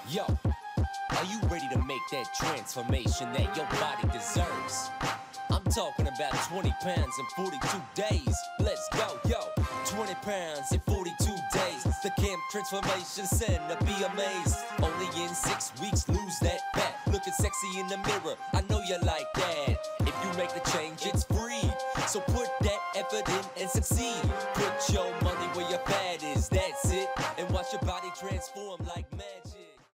Yo, are you ready to make that transformation that your body deserves? I'm talking about 20 pounds in 42 days. Let's go, yo. 20 pounds in 42 days. The Camp Transformation Center, be amazed. Only in 6 weeks, lose that fat. Looking sexy in the mirror, I know you like that. If you make the change, it's free. So put that effort in and succeed.